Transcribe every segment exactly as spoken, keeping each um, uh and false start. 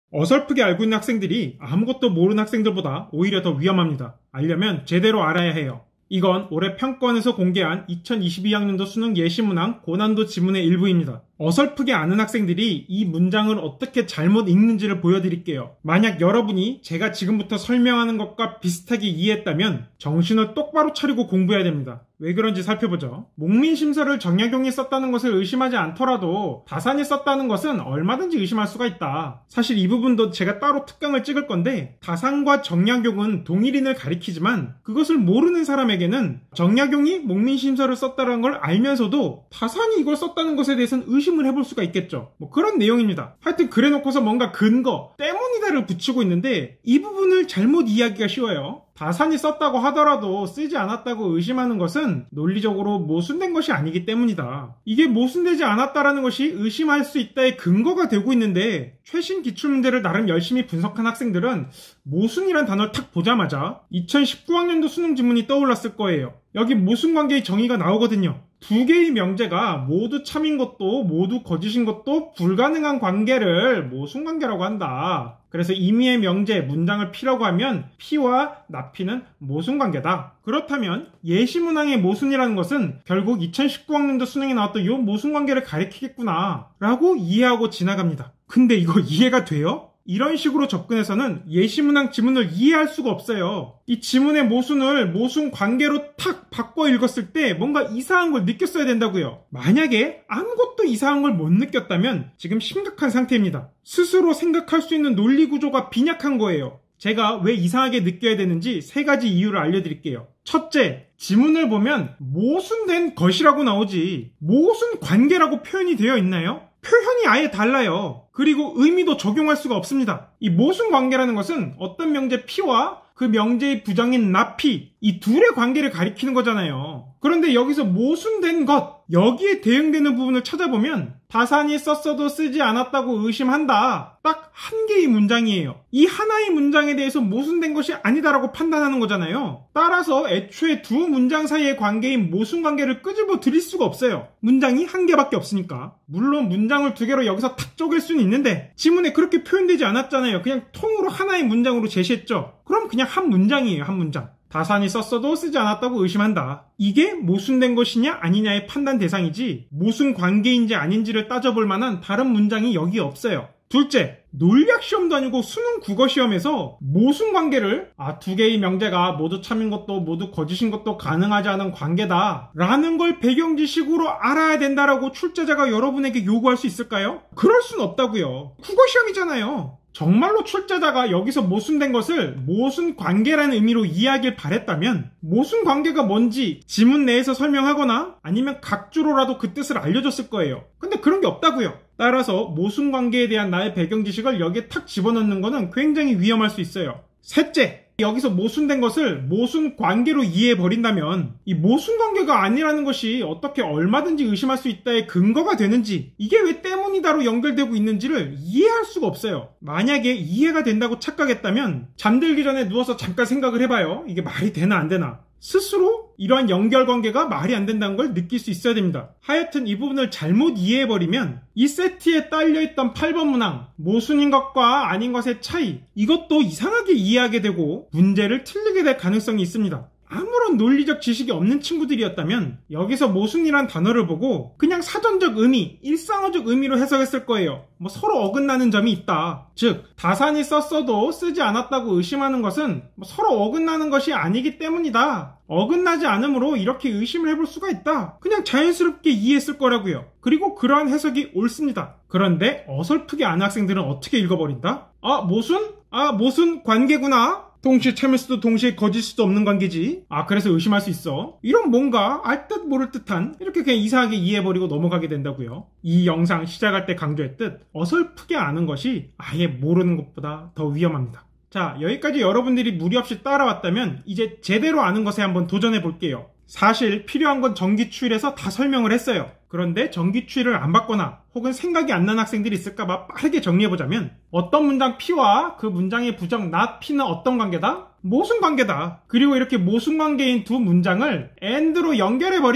어설프게 알고 있는 학생들이 아무것도 모르는 학생들보다 오히려 더 위험합니다. 알려면 제대로 알아야 해요. 이건 올해 평가원에서 공개한 이천이십이 학년도 수능 예시문항 고난도 지문의 일부입니다. 어설프게 아는 학생들이 이 문장을 어떻게 잘못 읽는지를 보여드릴게요. 만약 여러분이 제가 지금부터 설명하는 것과 비슷하게 이해했다면 정신을 똑바로 차리고 공부해야 됩니다. 왜 그런지 살펴보죠. 목민심서를 정약용이 썼다는 것을 의심하지 않더라도 다산이 썼다는 것은 얼마든지 의심할 수가 있다. 사실 이 부분도 제가 따로 특강을 찍을 건데, 다산과 정약용은 동일인을 가리키지만 그것을 모르는 사람에게는 정약용이 목민심서를 썼다는 걸 알면서도 다산이 이걸 썼다는 것에 대해서는 의심을 해볼 수가 있겠죠. 뭐 그런 내용입니다. 하여튼 그래놓고서 뭔가 근거 때문이다를 붙이고 있는데 이 부분을 잘못 이해하기가 쉬워요. 다산이 썼다고 하더라도 쓰지 않았다고 의심하는 것은 논리적으로 모순된 것이 아니기 때문이다. 이게 모순되지 않았다라는 것이 의심할 수 있다의 근거가 되고 있는데, 최신 기출문제를 나름 열심히 분석한 학생들은 모순이란 단어를 탁 보자마자 이천십구 학년도 수능 지문이 떠올랐을 거예요. 여기 모순관계의 정의가 나오거든요. 두 개의 명제가 모두 참인 것도 모두 거짓인 것도 불가능한 관계를 모순관계라고 한다. 그래서 임의의 명제, 문장을 피라고 하면 피와 나피는 모순관계다. 그렇다면 예시문항의 모순이라는 것은 결국 이천십구 학년도 수능에 나왔던 이 모순관계를 가리키겠구나 라고 이해하고 지나갑니다. 근데 이거 이해가 돼요? 이런 식으로 접근해서는 예시문항 지문을 이해할 수가 없어요. 이 지문의 모순을 모순 관계로 탁 바꿔 읽었을 때 뭔가 이상한 걸 느꼈어야 된다고요. 만약에 아무것도 이상한 걸 못 느꼈다면 지금 심각한 상태입니다. 스스로 생각할 수 있는 논리 구조가 빈약한 거예요. 제가 왜 이상하게 느껴야 되는지 세 가지 이유를 알려드릴게요. 첫째, 지문을 보면 모순된 것이라고 나오지 모순 관계라고 표현이 되어 있나요? 표현이 아예 달라요. 그리고 의미도 적용할 수가 없습니다. 이 모순 관계라는 것은 어떤 명제 피와 그 명제의 부정인 나피, 이 둘의 관계를 가리키는 거잖아요. 그런데 여기서 모순된 것, 여기에 대응되는 부분을 찾아보면 다산이 썼어도 쓰지 않았다고 의심한다. 딱 한 개의 문장이에요. 이 하나의 문장에 대해서 모순된 것이 아니다라고 판단하는 거잖아요. 따라서 애초에 두 문장 사이의 관계인 모순 관계를 끄집어 드릴 수가 없어요. 문장이 한 개밖에 없으니까. 물론 문장을 두 개로 여기서 탁 쪼갤 수는 있는데 지문에 그렇게 표현되지 않았잖아요. 그냥 통으로 하나의 문장으로 제시했죠. 그럼 그냥 한 문장이에요. 한 문장. 다산이 썼어도 쓰지 않았다고 의심한다. 이게 모순된 것이냐 아니냐의 판단 대상이지 모순 관계인지 아닌지를 따져볼 만한 다른 문장이 여기 없어요. 둘째, 논리학 시험도 아니고 수능 국어 시험에서 모순 관계를 아, 두 개의 명제가 모두 참인 것도 모두 거짓인 것도 가능하지 않은 관계다 라는 걸 배경지식으로 알아야 된다라고 출제자가 여러분에게 요구할 수 있을까요? 그럴 순 없다고요. 국어 시험이잖아요. 정말로 출제자가 여기서 모순된 것을 모순 관계라는 의미로 이해하길 바랬다면 모순 관계가 뭔지 지문 내에서 설명하거나 아니면 각주로라도 그 뜻을 알려줬을 거예요. 근데 그런 게 없다고요. 따라서 모순 관계에 대한 나의 배경 지식을 여기에 탁 집어넣는 거는 굉장히 위험할 수 있어요. 셋째, 여기서 모순된 것을 모순 관계로 이해해버린다면 이 모순 관계가 아니라는 것이 어떻게 얼마든지 의심할 수 있다의 근거가 되는지, 이게 왜 때문이다로 연결되고 있는지를 이해할 수가 없어요. 만약에 이해가 된다고 착각했다면 잠들기 전에 누워서 잠깐 생각을 해봐요. 이게 말이 되나 안 되나. 스스로 이러한 연결관계가 말이 안 된다는 걸 느낄 수 있어야 됩니다. 하여튼 이 부분을 잘못 이해해버리면 이 세트에 딸려있던 팔 번 문항, 모순인 것과 아닌 것의 차이, 이것도 이상하게 이해하게 되고 문제를 틀리게 될 가능성이 있습니다. 아무런 논리적 지식이 없는 친구들이었다면 여기서 모순이란 단어를 보고 그냥 사전적 의미, 일상어적 의미로 해석했을 거예요. 뭐 서로 어긋나는 점이 있다. 즉 다산이 썼어도 쓰지 않았다고 의심하는 것은 뭐 서로 어긋나는 것이 아니기 때문이다. 어긋나지 않으므로 이렇게 의심을 해볼 수가 있다. 그냥 자연스럽게 이해했을 거라고요. 그리고 그러한 해석이 옳습니다. 그런데 어설프게 아는 학생들은 어떻게 읽어버린다? 아, 모순? 아, 모순 관계구나. 동시에 참일 수도 동시에 거짓 수도 없는 관계지. 아, 그래서 의심할 수 있어. 이런 뭔가 알 듯 모를 듯한, 이렇게 그냥 이상하게 이해해버리고 넘어가게 된다고요. 이 영상 시작할 때 강조했듯 어설프게 아는 것이 아예 모르는 것보다 더 위험합니다. 자, 여기까지 여러분들이 무리 없이 따라왔다면 이제 제대로 아는 것에 한번 도전해 볼게요. 사실 필요한 건 정기추일에서 다 설명을 했어요. 그런데 정기추일을 안 받거나 혹은 생각이 안 나는 학생들이 있을까봐 빠르게 정리해보자면, 어떤 문장 P와 그 문장의 부정 not P는 어떤 관계다? 모순 관계다. 그리고 이렇게 모순 관계인 두 문장을 and로 연결해버리면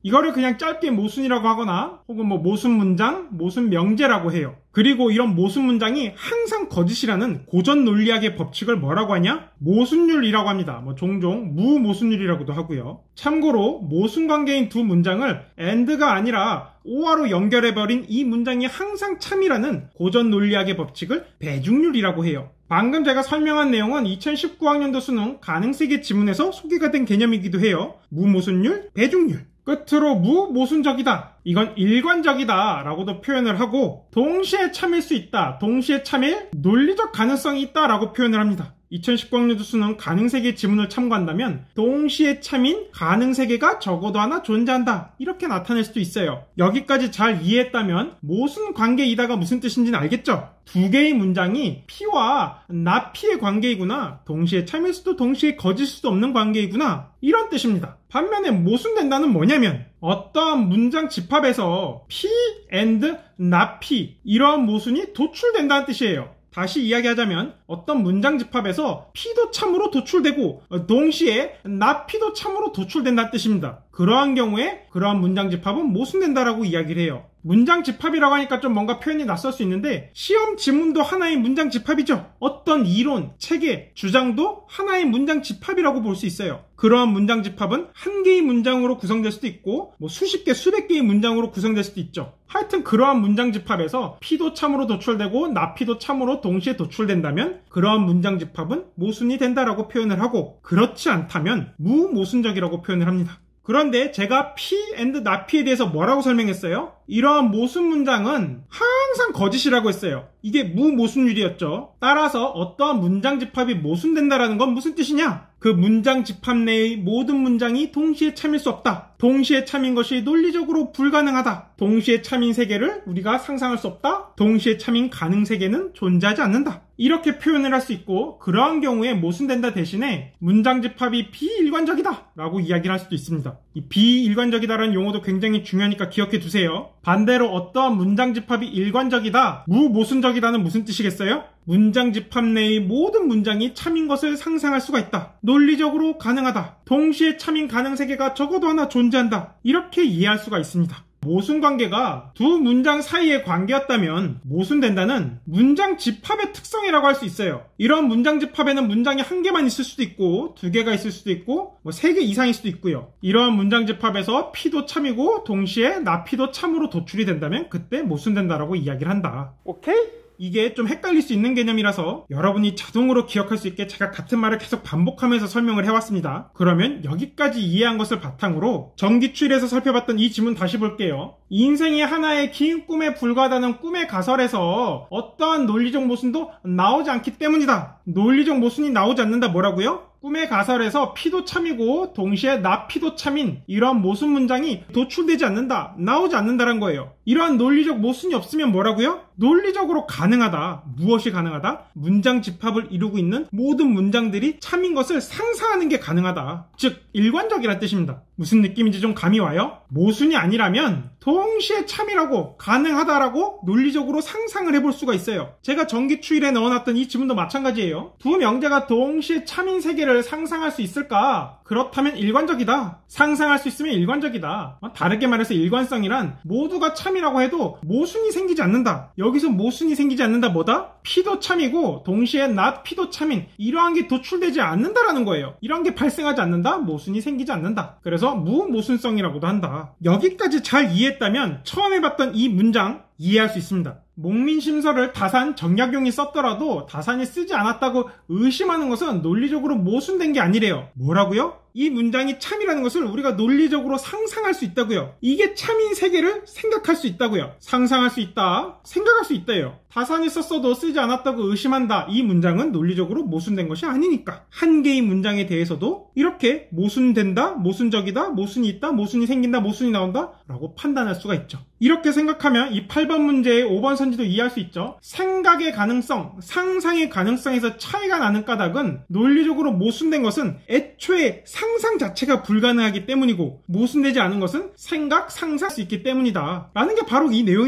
이거를 그냥 짧게 모순이라고 하거나 혹은 뭐 모순 문장, 모순 명제라고 해요. 그리고 이런 모순 문장이 항상 거짓이라는 고전 논리학의 법칙을 뭐라고 하냐? 모순율이라고 합니다. 뭐 종종 무모순율이라고도 하고요. 참고로 모순 관계인 두 문장을 and가 아니라 or로 연결해버린 이 문장이 항상 참이라는 고전 논리학의 법칙을 배중률이라고 해요. 방금 제가 설명한 내용은 이천십구 학년도 수능 가능세계 지문에서 소개가 된 개념이기도 해요. 무모순율, 배중률. 끝으로 무모순적이다. 이건 일관적이다 라고도 표현을 하고 동시에 참일 수 있다. 동시에 참일 논리적 가능성이 있다 라고 표현을 합니다. 이천십구 학년도 수능 가능세계 지문을 참고한다면 동시에 참인 가능세계가 적어도 하나 존재한다. 이렇게 나타낼 수도 있어요. 여기까지 잘 이해했다면 모순 관계이다가 무슨 뜻인지는 알겠죠? 두 개의 문장이 P와 not P의 관계이구나. 동시에 참일 수도 동시에 거짓일 수도 없는 관계이구나. 이런 뜻입니다. 반면에 모순된다는 뭐냐면 어떠한 문장 집합에서 P and not P 이러한 모순이 도출된다는 뜻이에요. 다시 이야기하자면 어떤 문장 집합에서 P도 참으로 도출되고 동시에 not P도 참으로 도출된다는 뜻입니다. 그러한 경우에 그러한 문장 집합은 모순된다라고 이야기를 해요. 문장 집합이라고 하니까 좀 뭔가 표현이 낯설 수 있는데 시험 지문도 하나의 문장 집합이죠. 어떤 이론, 체계, 주장도 하나의 문장 집합이라고 볼 수 있어요. 그러한 문장 집합은 한 개의 문장으로 구성될 수도 있고 뭐 수십 개, 수백 개의 문장으로 구성될 수도 있죠. 하여튼 그러한 문장 집합에서 P도 참으로 도출되고 not P도 참으로 동시에 도출된다면 그러한 문장 집합은 모순이 된다라고 표현을 하고 그렇지 않다면 무모순적이라고 표현을 합니다. 그런데 제가 P and not P에 대해서 뭐라고 설명했어요? 이러한 모순 문장은 항상 거짓이라고 했어요. 이게 무모순율이었죠. 따라서 어떠한 문장 집합이 모순된다라는 건 무슨 뜻이냐? 그 문장 집합 내의 모든 문장이 동시에 참일 수 없다. 동시에 참인 것이 논리적으로 불가능하다. 동시에 참인 세계를 우리가 상상할 수 없다. 동시에 참인 가능 세계는 존재하지 않는다. 이렇게 표현을 할 수 있고 그러한 경우에 모순된다 대신에 문장 집합이 비일관적이다 라고 이야기를 할 수도 있습니다. 이 비일관적이다라는 용어도 굉장히 중요하니까 기억해 두세요. 반대로 어떠한 문장 집합이 일관적이다, 무모순적이다는 무슨 뜻이겠어요? 문장 집합 내의 모든 문장이 참인 것을 상상할 수가 있다. 논리적으로 가능하다. 동시에 참인 가능 세계가 적어도 하나 존재한다. 이렇게 이해할 수가 있습니다. 모순 관계가 두 문장 사이의 관계였다면 모순된다는 문장 집합의 특성이라고 할 수 있어요. 이런 문장 집합에는 문장이 한 개만 있을 수도 있고 두 개가 있을 수도 있고 뭐 세 개 이상일 수도 있고요. 이러한 문장 집합에서 P도 참이고 동시에 not P도 참으로 도출이 된다면 그때 모순된다라고 이야기를 한다. 오케이? 이게 좀 헷갈릴 수 있는 개념이라서 여러분이 자동으로 기억할 수 있게 제가 같은 말을 계속 반복하면서 설명을 해왔습니다. 그러면 여기까지 이해한 것을 바탕으로 전기추일에서 살펴봤던 이 지문 다시 볼게요. 인생이 하나의 긴 꿈에 불과하다는 꿈의 가설에서 어떠한 논리적 모순도 나오지 않기 때문이다. 논리적 모순이 나오지 않는다 뭐라고요? 꿈의 가설에서 P도 참이고 동시에 not P도 참인 이러한 모순 문장이 도출되지 않는다, 나오지 않는다는 거예요. 이러한 논리적 모순이 없으면 뭐라고요? 논리적으로 가능하다. 무엇이 가능하다? 문장 집합을 이루고 있는 모든 문장들이 참인 것을 상상하는 게 가능하다. 즉 일관적이란 뜻입니다. 무슨 느낌인지 좀 감이 와요? 모순이 아니라면 동시에 참이라고 가능하다라고 논리적으로 상상을 해볼 수가 있어요. 제가 전기추일에 넣어놨던 이 지문도 마찬가지예요. 두 명제가 동시에 참인 세계를 상상할 수 있을까? 그렇다면 일관적이다. 상상할 수 있으면 일관적이다. 다르게 말해서 일관성이란 모두가 참이라고 해도 모순이 생기지 않는다. 여기서 모순이 생기지 않는다 뭐다? P도 참이고 동시에 not P도 참인 이러한 게 도출되지 않는다라는 거예요. 이런 게 발생하지 않는다? 모순이 생기지 않는다. 그래서 무모순성이라고도 한다. 여기까지 잘 이해했다면 처음 해봤던 이 문장 이해할 수 있습니다. 목민심서를 다산 정약용이 썼더라도 다산이 쓰지 않았다고 의심하는 것은 논리적으로 모순된 게 아니래요. 뭐라고요? 이 문장이 참이라는 것을 우리가 논리적으로 상상할 수 있다고요. 이게 참인 세계를 생각할 수 있다고요. 상상할 수 있다, 생각할 수 있다예요. 다산이 썼어도 쓰지 않았다고 의심한다. 이 문장은 논리적으로 모순된 것이 아니니까. 한 개의 문장에 대해서도 이렇게 모순된다, 모순적이다, 모순이 있다, 모순이 생긴다, 모순이 나온다 라고 판단할 수가 있죠. 이렇게 생각하면 이 팔 번 문제의 오 번 선지도 이해할 수 있죠. 생각의 가능성, 상상의 가능성에서 차이가 나는 까닭은 논리적으로 모순된 것은 애초에 상상 자체가 불가능하기 때문이고 모순되지 않은 것은 생각, 상상할 수 있기 때문이다 라는 게 바로 이 내용입니다.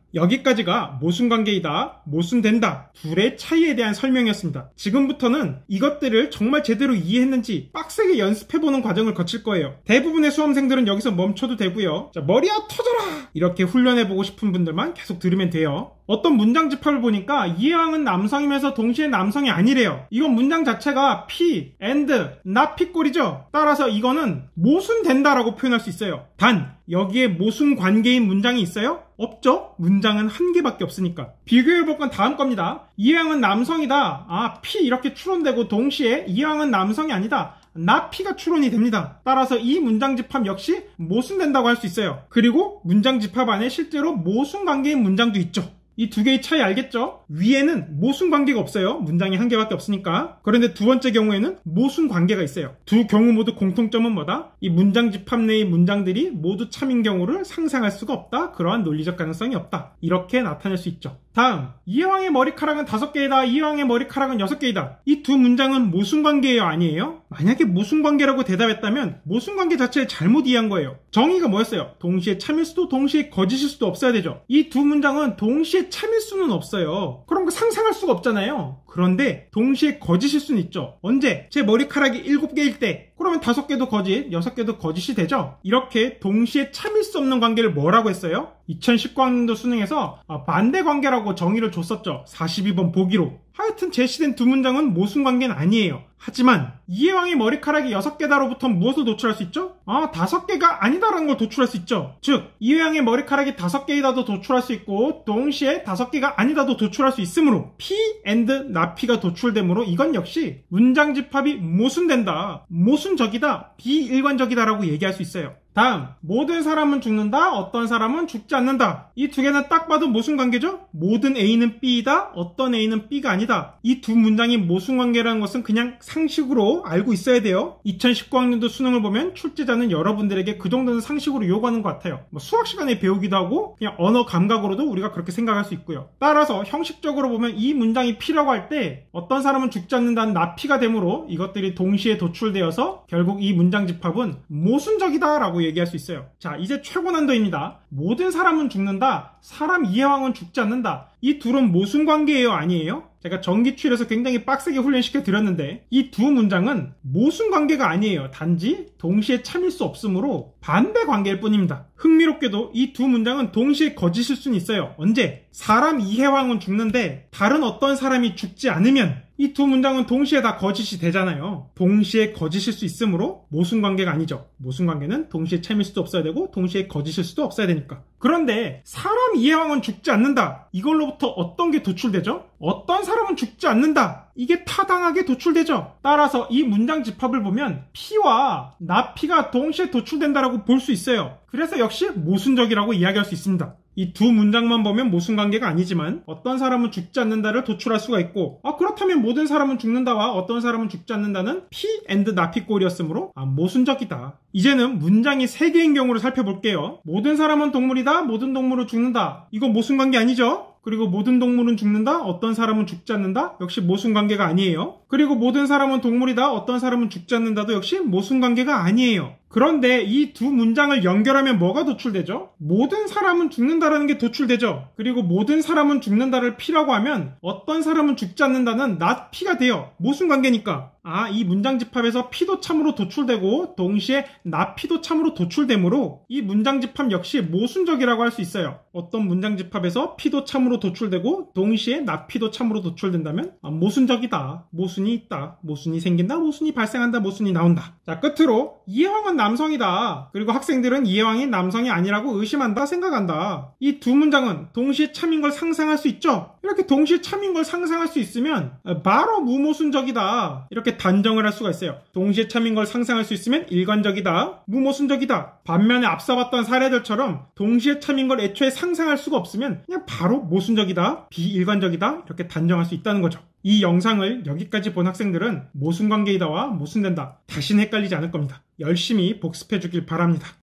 여기까지가 모순관계이다, 모순된다 둘의 차이에 대한 설명이었습니다. 지금부터는 이것들을 정말 제대로 이해했는지 빡세게 연습해보는 과정을 거칠 거예요. 대부분의 수험생들은 여기서 멈춰도 되고요. 자, 머리야 터져라! 이렇게 훈련해보고 싶은 분들만 계속 들으면 돼요. 어떤 문장 집합을 보니까 이해왕은 남성이면서 동시에 남성이 아니래요. 이건 문장 자체가 P, and, not P꼴이죠. 따라서 이거는 모순된다라고 표현할 수 있어요. 단 여기에 모순 관계인 문장이 있어요? 없죠? 문장은 한 개밖에 없으니까. 비교해볼 건 다음 겁니다. 이해왕은 남성이다. 아, P 이렇게 추론되고 동시에 이해왕은 남성이 아니다. not P가 추론이 됩니다. 따라서 이 문장 집합 역시 모순된다고 할 수 있어요. 그리고 문장 집합 안에 실제로 모순 관계인 문장도 있죠. 이 두 개의 차이 알겠죠? 위에는 모순 관계가 없어요. 문장이 한 개밖에 없으니까. 그런데 두 번째 경우에는 모순 관계가 있어요. 두 경우 모두 공통점은 뭐다? 이 문장 집합 내의 문장들이 모두 참인 경우를 상상할 수가 없다. 그러한 논리적 가능성이 없다. 이렇게 나타낼 수 있죠. 다음, 이해왕의 머리카락은 다섯 개이다. 이해왕의 머리카락은 여섯 개이다. 이 두 문장은 모순관계예요? 아니에요? 만약에 모순관계라고 대답했다면 모순관계 자체를 잘못 이해한 거예요. 정의가 뭐였어요? 동시에 참일 수도 동시에 거짓일 수도 없어야 되죠. 이 두 문장은 동시에 참일 수는 없어요. 그런 거 상상할 수가 없잖아요. 그런데 동시에 거짓일 수는 있죠. 언제? 제 머리카락이 일곱 개일 때. 그러면 다섯 개도 거짓, 여섯 개도 거짓이 되죠. 이렇게 동시에 참일 수 없는 관계를 뭐라고 했어요? 이천십구 학년도 수능에서 반대 관계라고 정의를 줬었죠. 사십이 번 보기로. 하여튼 제시된 두 문장은 모순관계는 아니에요. 하지만 이해왕의 머리카락이 여섯 개다로부터 무엇을 도출할 수 있죠? 아, 다섯 개가 아니다라는 걸 도출할 수 있죠. 즉, 이해왕의 머리카락이 다섯 개이다도 도출할 수 있고 동시에 다섯 개가 아니다도 도출할 수 있으므로 P and not P가 도출되므로 이건 역시 문장 집합이 모순된다, 모순적이다, 비일관적이다라고 얘기할 수 있어요. 다음, 모든 사람은 죽는다, 어떤 사람은 죽지 않는다. 이 두 개는 딱 봐도 모순관계죠? 모든 A는 B이다, 어떤 A는 B가 아니다. 이 두 문장이 모순관계라는 것은 그냥 상식으로 알고 있어야 돼요. 이천십구 학년도 수능을 보면 출제자는 여러분들에게 그 정도는 상식으로 요구하는 것 같아요. 뭐 수학 시간에 배우기도 하고 그냥 언어 감각으로도 우리가 그렇게 생각할 수 있고요. 따라서 형식적으로 보면 이 문장이 P라고 할 때 어떤 사람은 죽지 않는다는 not P가 되므로 이것들이 동시에 도출되어서 결국 이 문장 집합은 모순적이다 라고 얘기할 수 있어요. 자, 이제 최고 난도입니다. 모든 사람은 죽는다, 사람 이해왕은 죽지 않는다. 이 둘은 모순관계예요? 아니에요? 제가 전기추일에서 굉장히 빡세게 훈련시켜 드렸는데 이 두 문장은 모순관계가 아니에요. 단지 동시에 참일 수 없으므로 반대관계일 뿐입니다. 흥미롭게도 이 두 문장은 동시에 거짓일 수는 있어요. 언제? 사람 이해왕은 죽는데 다른 어떤 사람이 죽지 않으면 이 두 문장은 동시에 다 거짓이 되잖아요. 동시에 거짓일 수 있으므로 모순관계가 아니죠. 모순관계는 동시에 참일 수도 없어야 되고 동시에 거짓일 수도 없어야 되니까. 그런데 사람 이해왕은 죽지 않는다. 이걸로부터 어떤 게 도출되죠? 어떤 사람은 죽지 않는다. 이게 타당하게 도출되죠. 따라서 이 문장 집합을 보면 P와 not P가 동시에 도출된다라고 볼 수 있어요. 그래서 역시 모순적이라고 이야기할 수 있습니다. 이 두 문장만 보면 모순관계가 아니지만 어떤 사람은 죽지 않는다를 도출할 수가 있고, 아 그렇다면 모든 사람은 죽는다와 어떤 사람은 죽지 않는다는 P and not P 꼴이었으므로 아 모순적이다. 이제는 문장이 세 개인 경우를 살펴볼게요. 모든 사람은 동물이다, 모든 동물은 죽는다. 이건 모순관계 아니죠? 그리고 모든 동물은 죽는다, 어떤 사람은 죽지 않는다, 역시 모순관계가 아니에요. 그리고 모든 사람은 동물이다, 어떤 사람은 죽지 않는다도 역시 모순관계가 아니에요. 그런데 이 두 문장을 연결하면 뭐가 도출되죠? 모든 사람은 죽는다라는 게 도출되죠. 그리고 모든 사람은 죽는다를 P라고 하면 어떤 사람은 죽지 않는다는 not P가 돼요. 모순관계니까. 아, 이 문장 집합에서 P도 참으로 도출되고 동시에 not P도 참으로 도출되므로 이 문장 집합 역시 모순적이라고 할 수 있어요. 어떤 문장 집합에서 P도 참으로 도출되고 동시에 not P도 참으로 도출된다면 아, 모순적이다. 모순이 있다. 모순이 생긴다. 모순이 발생한다. 모순이 나온다. 자, 끝으로 이해왕은 남성이다. 그리고 학생들은 이해왕이 남성이 아니라고 의심한다, 생각한다. 이 두 문장은 동시에 참인 걸 상상할 수 있죠? 이렇게 동시에 참인 걸 상상할 수 있으면 바로 무모순적이다. 이렇게 단정을 할 수가 있어요. 동시에 참인 걸 상상할 수 있으면 일관적이다, 무모순적이다. 반면에 앞서 봤던 사례들처럼 동시에 참인 걸 애초에 상상할 수가 없으면 그냥 바로 모순적이다, 비일관적이다 이렇게 단정할 수 있다는 거죠. 이 영상을 여기까지 본 학생들은 모순관계이다와 모순된다 다시는 헷갈리지 않을 겁니다. 열심히 복습해 주길 바랍니다.